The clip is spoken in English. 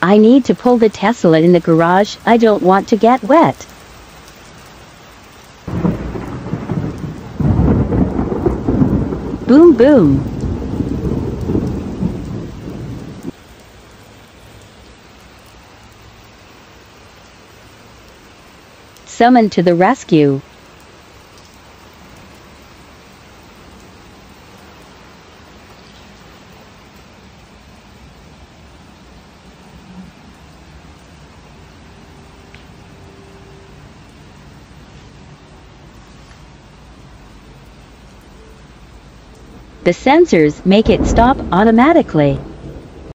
I need to pull the Tesla in the garage. I don't want to get wet. Boom boom. Summoned to the rescue. The sensors make it stop automatically.